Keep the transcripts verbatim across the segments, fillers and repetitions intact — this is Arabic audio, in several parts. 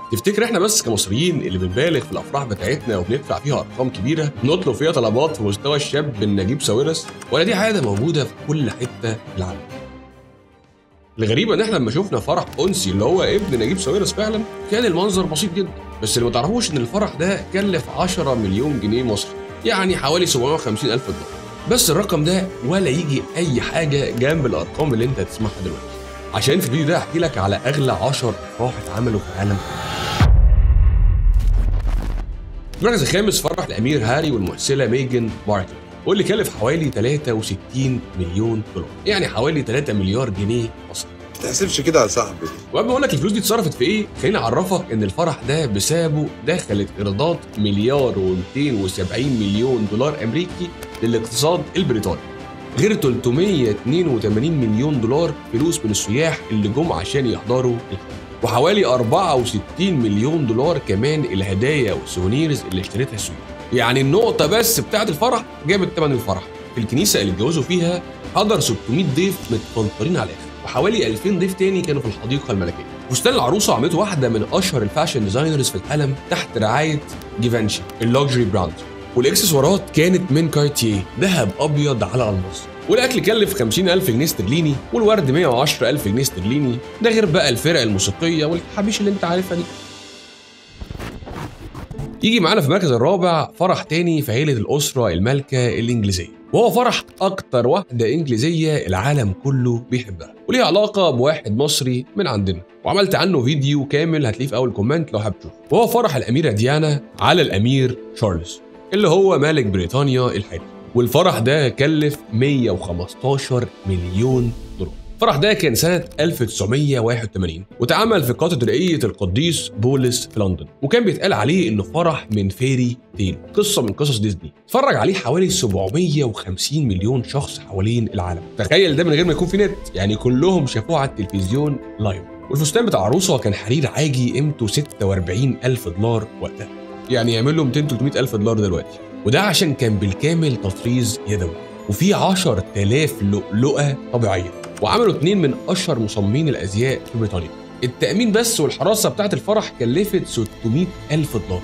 تفتكر احنا بس كمصريين اللي بنبالغ في الافراح بتاعتنا وبندفع فيها ارقام كبيره بنطلب فيها طلبات في مستوى الشاب بن نجيب ساويرس، ولا دي عاده موجوده في كل حته في العالم؟ الغريبه ان احنا لما شفنا فرح انسي اللي هو ابن نجيب ساويرس فعلا كان المنظر بسيط جدا، بس اللي ما تعرفوش ان الفرح ده كلف عشرة مليون جنيه مصري، يعني حوالي سبعمائة وخمسين ألف دولار. بس الرقم ده ولا يجي اي حاجه جنب الارقام اللي انت هتسمعها دلوقتي، عشان في الفيديو ده احكي لك على اغلى عشرة افراح اتعملوا في العالم. المركز الخامس فرح الامير هاري والممثله ميجان ماركل، واللي كلف حوالي ثلاثة وستين مليون دولار، يعني حوالي ثلاثة مليار جنيه مصري. ما تحسبش كده يا صاحبي. وقبل ما اقول لك الفلوس دي اتصرفت في ايه، خليني اعرفك ان الفرح ده بسببه دخلت ايرادات مليار ومئتين وسبعين مليون دولار امريكي للاقتصاد البريطاني، غير ثلاثمائة واثنين وثمانين مليون دولار فلوس من السياح اللي جم عشان يحضروا الفرح، وحوالي أربعة وستين مليون دولار كمان الهدايا والسوفينيرز اللي اشتريتها السياح. يعني النقطة بس بتاعة الفرح جابت ثمن الفرح. في الكنيسة اللي اتجوزوا فيها حضر ستمائة ضيف متفلترين على الآخر، وحوالي ألفين ضيف تاني كانوا في الحديقة الملكية. فستان العروسة عملته واحدة من أشهر الفاشن ديزاينرز في العالم تحت رعاية جيفانشي اللوكسجري براند، والاكسسوارات كانت من كارتيه ذهب أبيض على ألماس، والاكل كلف خمسين ألف جنيه استرليني، والورد مئة وعشرة ألف جنيه استرليني، ده غير بقى الفرق الموسيقيه والحبيش اللي انت عارفها دي. يجي معانا في المركز الرابع فرح تاني في عيله الاسره المالكه الانجليزيه، وهو فرح اكتر واحده انجليزيه العالم كله بيحبها، وليه علاقه بواحد مصري من عندنا، وعملت عنه فيديو كامل هتلاقيه في اول كومنت لو حابب تشوفه. وهو فرح الاميره ديانا على الامير تشارلز اللي هو ملك بريطانيا الحالي، والفرح ده كلف مئة وخمستاشر مليون دولار. الفرح ده كان سنة ألف وتسعمائة وواحد وثمانين، واتعمل في كاتدرائية القديس بولس في لندن، وكان بيتقال عليه انه فرح من فيري تيل، قصة من قصص ديزني. اتفرج عليه حوالي سبعمائة وخمسين مليون شخص حوالين العالم. تخيل ده من غير ما يكون في نت، يعني كلهم شافوه على التلفزيون لايف. والفستان بتاع العروسة كان حرير عاجي قيمته ستة وأربعين ألف دولار وقتها، يعني يعمل له مئتين ثلاثمائة ألف دولار دلوقتي، وده عشان كان بالكامل تطريز يدوي، وفي عشرة آلاف لؤلؤة طبيعية، وعملوا اتنين من أشهر مصممين الأزياء في بريطانيا. التأمين بس والحراسة بتاعت الفرح كلفت ستمائة ألف دولار.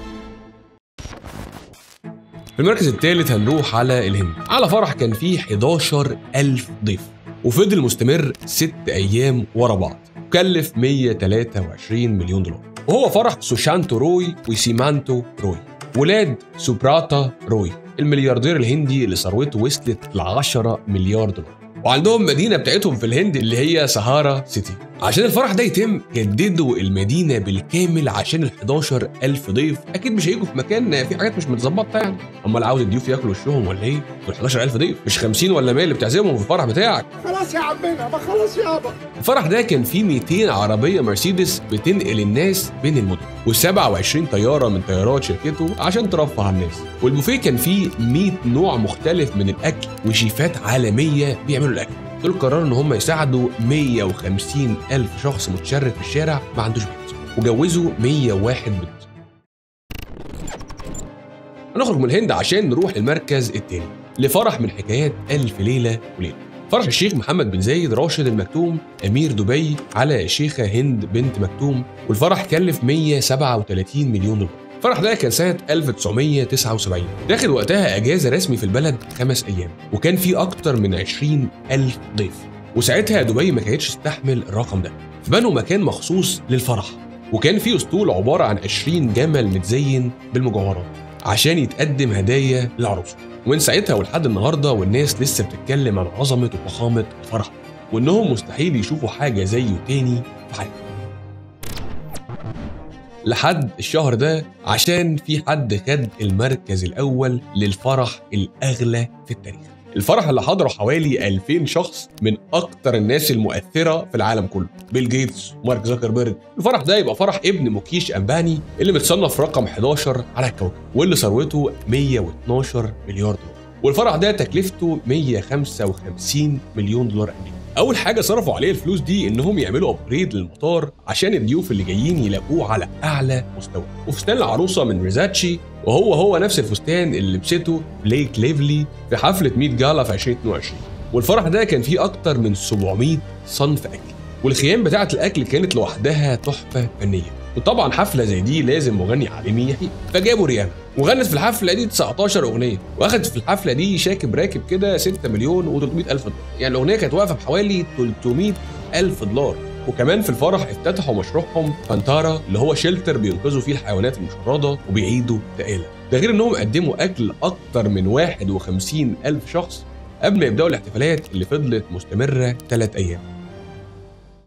في المركز الثالث هنروح على الهند، على فرح كان فيه حداشر ألف ضيف، وفضل مستمر ست أيام ورا بعض، وكلف مئة وثلاثة وعشرين مليون دولار. وهو فرح سوشانتو روي وسيمانتو روي، ولاد سوبراتا روي الملياردير الهندي اللي ثروته وصلت ل عشرة مليار دولار، وعندهم مدينه بتاعتهم في الهند اللي هي سهارا سيتي. عشان الفرح ده يتم جددوا المدينه بالكامل عشان ال حداشر ألف ضيف اكيد مش هيجوا في مكان في حاجات مش متظبطه، يعني امال عاوز الضيوف ياكلوا وشهم ولا ايه؟ دول حداشر ألف ضيف مش خمسين ولا مية اللي بتعزمهم في الفرح بتاعك. خلاص يا عمنا ما خلاص يابا. الفرح ده كان فيه مئتين عربيه مرسيدس بتنقل الناس بين المدن، وسبعة وعشرين طياره من طيارات شركته عشان ترفه على الناس، والبوفيه كان فيه مئة نوع مختلف من الاكل وشيفات عالميه بيعملوا الاكل. دول قرروا ان هم يساعدوا مئة وخمسين ألف شخص متشرد في الشارع ما عندوش بيت، وجوزوا مئة وواحد بنت. هنخرج من الهند عشان نروح للمركز الثاني لفرح من حكايات ألف ليلة وليلة، فرح الشيخ محمد بن زايد راشد المكتوم أمير دبي على الشيخة هند بنت مكتوم، والفرح كلف مئة وسبعة وثلاثين مليون دولار. الفرح ده كان سنة ألف وتسعمائة وتسعة وسبعين، داخل وقتها أجازة رسمي في البلد خمس أيام، وكان فيه أكتر من عشرين ألف ضيف، وساعتها دبي ما كانتش تستحمل الرقم ده، فبنوا مكان مخصوص للفرح، وكان فيه أسطول عبارة عن عشرين جمل متزين بالمجوهرات عشان يتقدم هدايا للعروسة. ومن ساعتها ولحد النهارده والناس لسه بتتكلم عن عظمة وفخامة الفرح، وإنهم مستحيل يشوفوا حاجة زيه تاني في حياتهم. لحد الشهر ده عشان في حد خد المركز الأول للفرح الأغلى في التاريخ. الفرح اللي حضره حوالي ألفين شخص من أكتر الناس المؤثرة في العالم كله، بيل جيتس ومارك زوكربيرج. الفرح ده يبقى فرح ابن موكيش أمباني اللي متصنف رقم حداشر على الكوكب، واللي ثروته مئة واثناشر مليار دولار، والفرح ده تكلفته مئة وخمسة وخمسين مليون دولار أمريكي. اول حاجه صرفوا عليه الفلوس دي انهم يعملوا ابجريد للمطار عشان الضيوف اللي جايين يلاقوه على اعلى مستوى، وفستان العروسه من ريزاتشي وهو هو نفس الفستان اللي لبسته بليك ليفلي في حفله ميت جالا في ألفين واثنين وعشرين. والفرح ده كان فيه اكتر من سبعمائة صنف اكل، والخيام بتاعه الاكل كانت لوحدها تحفه فنيه، وطبعا حفله زي دي لازم مغني عالمي يحيي، فجابوا ريانا وغنت في الحفله دي تسعتاشر اغنيه، واخدت في الحفله دي شاكب راكب كده ستة مليون وتلتمية الف دولار، يعني الاغنيه كانت واقفه بحوالي تلتمية الف دولار. وكمان في الفرح افتتحوا مشروعهم فانتارا اللي هو شيلتر بينقذوا فيه الحيوانات المشردة وبيعيدوا تقالة، ده غير انهم قدموا اكل اكتر من واحد وخمسين الف شخص قبل ما يبداوا الاحتفالات اللي فضلت مستمرة ثلاث ايام.